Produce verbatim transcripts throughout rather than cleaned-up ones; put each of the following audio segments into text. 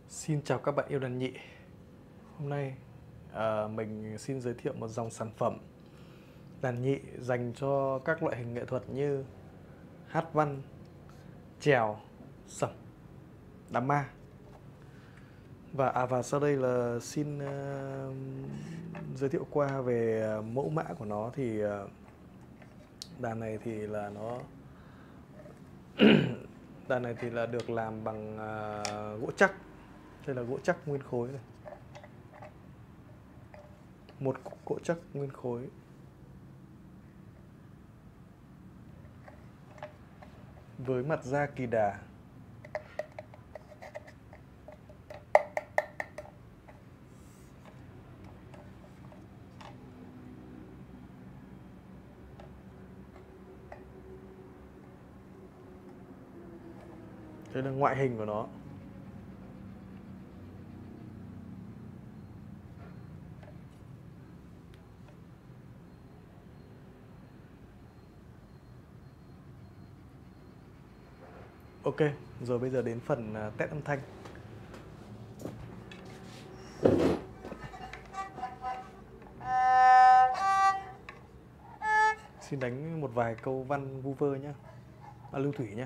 Xin chào các bạn yêu đàn nhị. Hôm nay à, mình xin giới thiệu một dòng sản phẩm đàn nhị dành cho các loại hình nghệ thuật như hát văn, chèo, sẩm, đám ma. Và à, và sau đây là xin uh, giới thiệu qua về mẫu mã của nó. Thì uh, đàn này thì là nó đàn này thì là được làm bằng uh, gỗ chắc. Đây là gỗ chắc nguyên khối này, một gỗ chắc nguyên khối. Với mặt da kỳ đà. Đây là ngoại hình của nó. Ok, rồi bây giờ đến phần test âm thanh. Xin đánh một vài câu văn vu vơ nhé, à, lưu thủy nhé.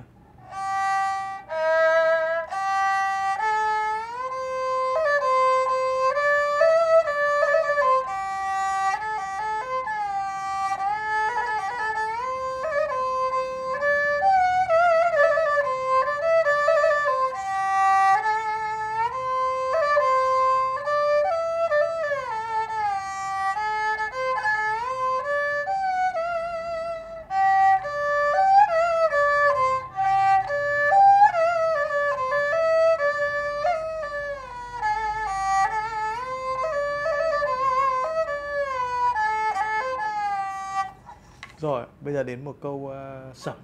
Rồi, bây giờ đến một câu uh, sẩm.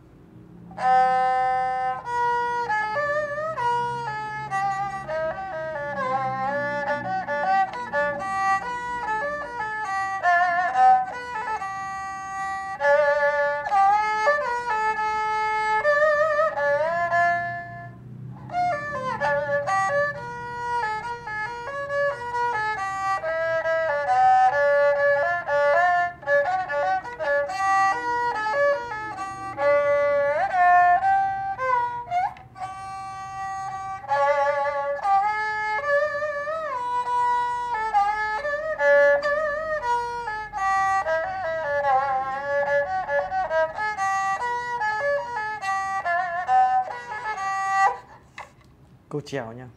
Câu chèo nha.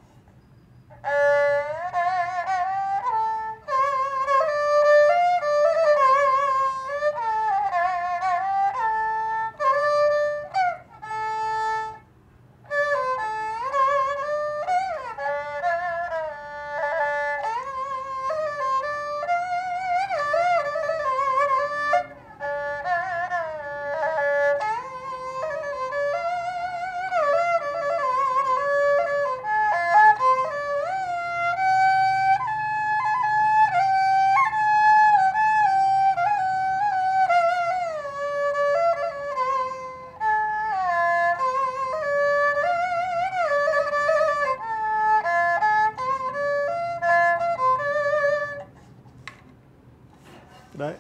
Đấy.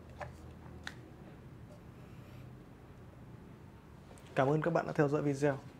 Cảm ơn các bạn đã theo dõi video.